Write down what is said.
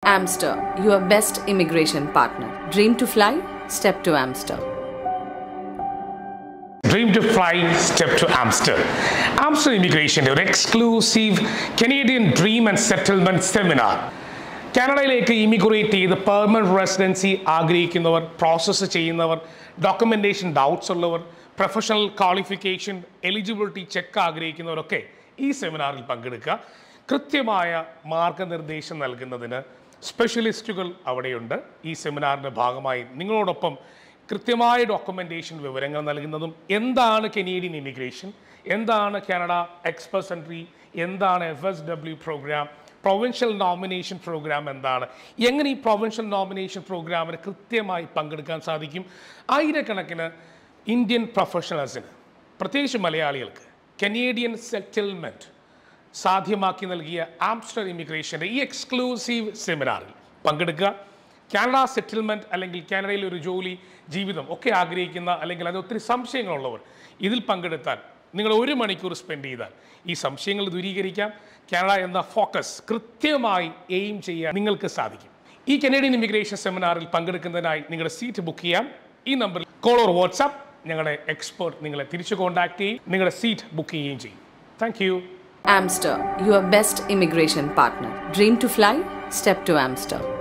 Amster, your best immigration partner. Dream to fly? Step to Amster. Dream to fly, step to Amster. Amster Immigration, your exclusive Canadian Dream and Settlement Seminar. കാനഡയിലേക്ക് immigrate ചെയ്ത് permanent residency ആഗ്രഹിക്കുന്നവർ, process ചെയ്യുന്നവർ, documentation doubts ഉള്ളവർ, professional qualification, eligibility check ആഗ്രഹിക്കുന്നവരൊക്കെ ഈ സെമിനാറിൽ പങ്കെടുക്കുക. കൃത്യമായ മാർഗനിർദ്ദേശം നൽകുന്നതിന് സ്പെഷ്യലിസ്റ്റുകൾ അവിടെയുണ്ട്. ഈ സെമിനാറിൻ്റെ ഭാഗമായി നിങ്ങളോടൊപ്പം കൃത്യമായ ഡോക്യുമെന്റേഷൻ വിവരങ്ങൾ നൽകുന്നതും, എന്താണ് കനേഡിയൻ ഇമിഗ്രേഷൻ, എന്താണ് കാനഡ എക്സ്പ്രസൻട്രി, എന്താണ് FSW program, provincial nomination program എന്താണ്, എങ്ങനെ ഈ പ്രൊവിൻഷ്യൽ നോമിനേഷൻ പ്രോഗ്രാമിന് കൃത്യമായി പങ്കെടുക്കാൻ സാധിക്കും. ആയിരക്കണക്കിന് ഇന്ത്യൻ പ്രൊഫഷണൽസിന്, പ്രത്യേകിച്ച് മലയാളികൾക്ക്, കനേഡിയൻ സെറ്റിൽമെൻറ്റ് സാധ്യമാക്കി നൽകിയ ആംസ്റ്റർ ഇമിഗ്രേഷൻ്റെ ഈ എക്സ്ക്ലൂസീവ് സെമിനാറിൽ പങ്കെടുക്കുക. കാനഡ സെറ്റിൽമെൻറ്റ് അല്ലെങ്കിൽ കാനഡയിൽ ഒരു ജോലി, ജീവിതം ഒക്കെ ആഗ്രഹിക്കുന്ന, അല്ലെങ്കിൽ അത് ഒത്തിരി സംശയങ്ങളുള്ളവർ ഇതിൽ പങ്കെടുത്താൽ, നിങ്ങൾ 1 മണിക്കൂർ സ്പെൻഡ് ചെയ്താൽ ഈ സംശയങ്ങൾ ദൂരീകരിക്കാം. കാനഡ എന്ന ഫോക്കസ് കൃത്യമായി എയിം ചെയ്യാൻ നിങ്ങൾക്ക് സാധിക്കും. ഈ കനേഡിയൻ ഇമിഗ്രേഷൻ സെമിനാറിൽ പങ്കെടുക്കുന്നതിനായി നിങ്ങളുടെ സീറ്റ് ബുക്ക് ചെയ്യാം. ഈ നമ്പറിൽ കോൾ ഓർ വാട്സാപ്പ് ഞങ്ങളുടെ എക്സ്പേർട്ട് നിങ്ങളെ തിരിച്ച് കോൺടാക്ട് ചെയ്യും, നിങ്ങളുടെ സീറ്റ് ബുക്ക് ചെയ്യുകയും ചെയ്യും. Thank you. Amster, your best immigration partner. Dream to fly? Step to Amster.